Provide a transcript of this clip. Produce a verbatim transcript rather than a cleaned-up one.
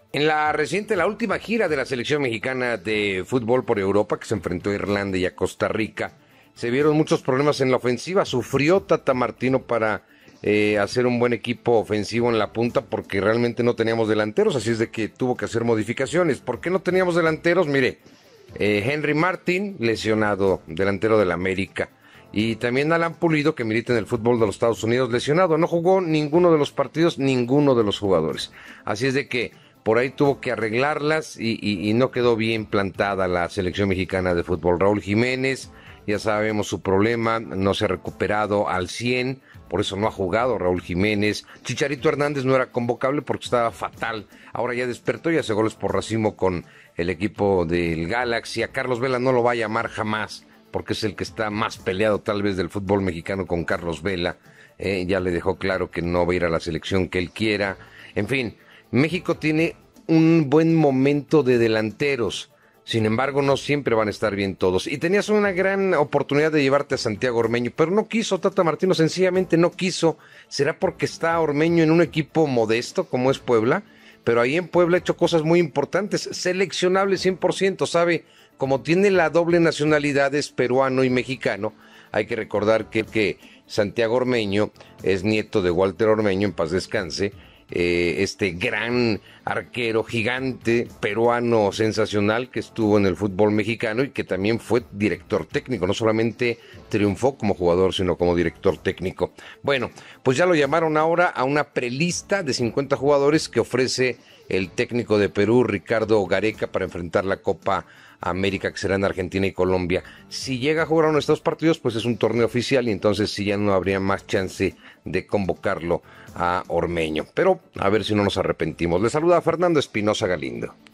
En la reciente, la última gira de la selección mexicana de fútbol por Europa, que se enfrentó a Irlanda y a Costa Rica, se vieron muchos problemas en la ofensiva. Sufrió Tata Martino para eh, hacer un buen equipo ofensivo en la punta porque realmente no teníamos delanteros, así es de que tuvo que hacer modificaciones. ¿Por qué no teníamos delanteros? Mire, eh, Henry Martin, lesionado, delantero del América. Y también Alan Pulido, que milita en el fútbol de los Estados Unidos, lesionado. No jugó ninguno de los partidos, ninguno de los jugadores. Así es de que por ahí tuvo que arreglarlas y, y, y no quedó bien plantada la selección mexicana de fútbol. Raúl Jiménez, ya sabemos su problema, no se ha recuperado al cien, por eso no ha jugado Raúl Jiménez. Chicharito Hernández no era convocable porque estaba fatal. Ahora ya despertó y hace goles por racimo con el equipo del Galaxy. A Carlos Vela no lo va a llamar jamás, porque es el que está más peleado tal vez del fútbol mexicano con Carlos Vela. Eh, ya le dejó claro que no va a ir a la selección que él quiera. En fin, México tiene un buen momento de delanteros. Sin embargo, no siempre van a estar bien todos. Y tenías una gran oportunidad de llevarte a Santiago Ormeño, pero no quiso Tata Martino, sencillamente no quiso. ¿Será porque está Ormeño en un equipo modesto como es Puebla? Pero ahí en Puebla ha hecho cosas muy importantes, seleccionable cien por ciento, ¿sabe? Como tiene la doble nacionalidad, es peruano y mexicano, hay que recordar que, que Santiago Ormeño es nieto de Walter Ormeño, en paz descanse, eh, este gran arquero gigante peruano sensacional que estuvo en el fútbol mexicano y que también fue director técnico, no solamente triunfó como jugador sino como director técnico. Bueno, pues ya lo llamaron ahora a una prelista de cincuenta jugadores que ofrece el técnico de Perú, Ricardo Gareca, para enfrentar la Copa América, que será en Argentina y Colombia. Si llega a jugar uno de estos partidos, pues es un torneo oficial y entonces sí ya no habría más chance de convocarlo a Ormeño. Pero a ver si no nos arrepentimos. Le saluda Fernando Espinosa Galindo.